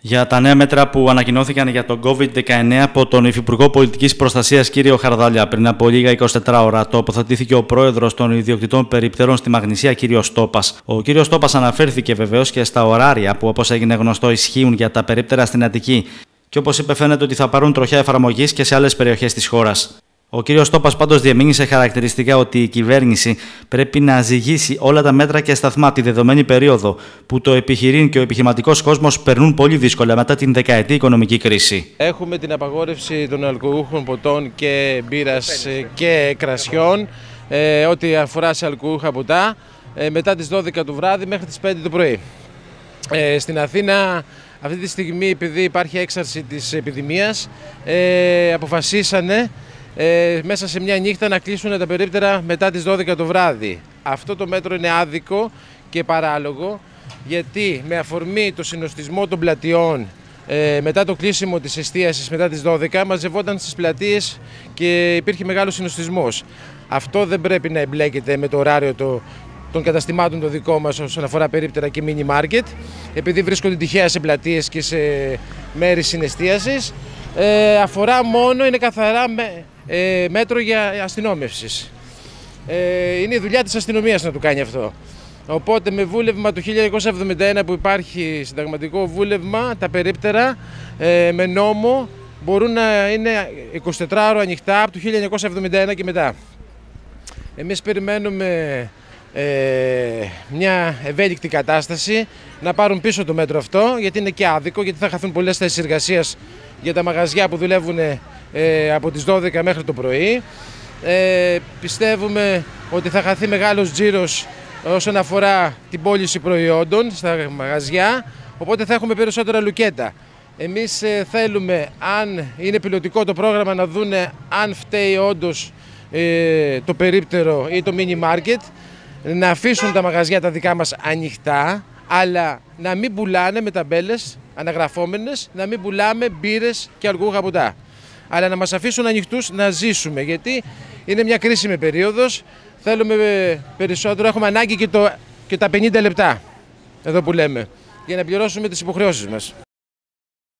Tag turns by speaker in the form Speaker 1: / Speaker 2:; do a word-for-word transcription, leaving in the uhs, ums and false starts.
Speaker 1: Για τα νέα μέτρα που ανακοινώθηκαν για τον κόβιντ δεκαεννέα από τον Υφυπουργό Πολιτικής Προστασίας κύριο Χαρδαλιά, πριν από λίγα εικοσιτέσσερις ώρα τοποθετήθηκε ο πρόεδρος των ιδιοκτητών περιπτερών στη Μαγνησία, κύριος Στόπας. Ο κύριος Στόπας αναφέρθηκε βεβαίως και στα ωράρια που, όπως έγινε γνωστό, ισχύουν για τα περίπτερα στην Αττική. Και όπως είπε, φαίνεται ότι θα πάρουν τροχιά εφαρμογής και σε άλλες περιοχές της χώρας. Ο κύριος Στόπας πάντως διεμήνυσε χαρακτηριστικά ότι η κυβέρνηση πρέπει να ζυγίσει όλα τα μέτρα και σταθμά τη δεδομένη περίοδο που το επιχειρήν και ο επιχειρηματικός κόσμος περνούν πολύ δύσκολα μετά την δεκαετή οικονομική κρίση.
Speaker 2: Έχουμε την απαγόρευση των αλκοολούχων ποτών και μπύρας και κρασιών, ε, ό,τι αφορά σε αλκοολούχα ποτά, ε, μετά τις δώδεκα το βράδυ μέχρι τις πέντε το πρωί. Ε, στην Αθήνα αυτή τη στιγμή, επειδή υπάρχει έξαρση της επιδημίας, ε, αποφασίσανε Ε, μέσα σε μια νύχτα να κλείσουν τα περίπτερα μετά τις δώδεκα το βράδυ. Αυτό το μέτρο είναι άδικο και παράλογο, γιατί με αφορμή το συνοστισμό των πλατιών ε, μετά το κλείσιμο της εστίασης μετά τις δώδεκα μαζευόταν στις πλατείες και υπήρχε μεγάλος συνοστισμός. Αυτό δεν πρέπει να εμπλέκεται με το ωράριο το, των καταστημάτων το δικό μας όσον αφορά περίπτερα και mini market, επειδή βρίσκονται τυχαία σε πλατείες και σε μέρη συνεστίασης. Ε, αφορά μόνο, είναι καθαρά με, ε, μέτρο για αστυνόμευσης. Ε, είναι η δουλειά της αστυνομίας να το κάνει αυτό. Οπότε με βούλευμα του χίλια εννιακόσια εβδομήντα ένα που υπάρχει συνταγματικό βούλευμα, τα περίπτερα ε, με νόμο μπορούν να είναι εικοσιτετράωρο ανοιχτά από το χίλια εννιακόσια εβδομήντα ένα και μετά. Εμείς περιμένουμε ε, μια ευέλικτη κατάσταση να πάρουν πίσω το μέτρο αυτό, γιατί είναι και άδικο, γιατί θα χαθούν πολλές θέσεις εργασίας για τα μαγαζιά που δουλεύουν ε, από τις δώδεκα μέχρι το πρωί. Ε, πιστεύουμε ότι θα χαθεί μεγάλος τζίρος όσον αφορά την πώληση προϊόντων στα μαγαζιά, οπότε θα έχουμε περισσότερα λουκέτα. Εμείς ε, θέλουμε, αν είναι πιλωτικό το πρόγραμμα, να δούνε αν φταίει όντως ε, το περίπτερο ή το mini market, να αφήσουν τα μαγαζιά τα δικά μας ανοιχτά, αλλά να μην πουλάνε με ταμπέλες αναγραφόμενες, να μην πουλάμε μπύρες και αλκοολούχα ποτά. Αλλά να μας αφήσουν ανοιχτούς να ζήσουμε, γιατί είναι μια κρίσιμη περίοδος. Θέλουμε περισσότερο, έχουμε ανάγκη και, το, και τα πενήντα λεπτά, εδώ που λέμε, για να πληρώσουμε τις υποχρεώσεις μας.